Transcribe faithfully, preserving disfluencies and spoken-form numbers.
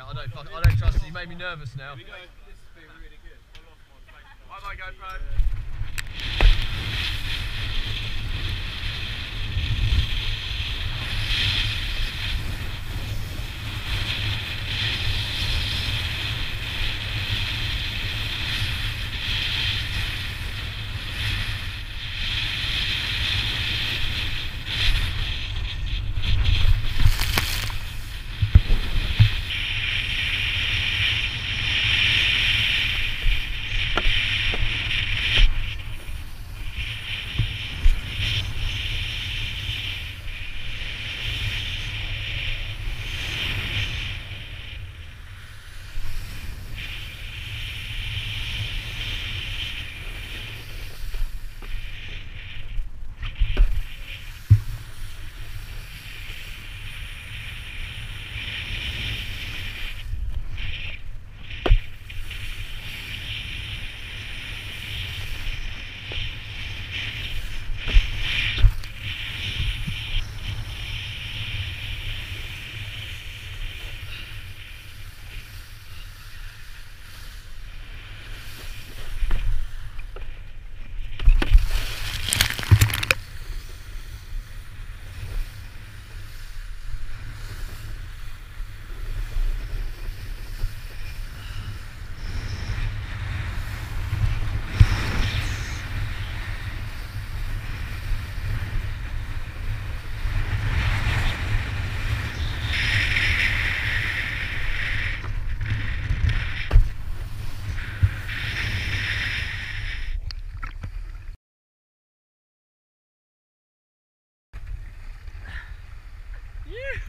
Yeah, I don't, I don't trust you. You made me nervous now. Here we go. This has been really good. I lost my face. Bye bye GoPro.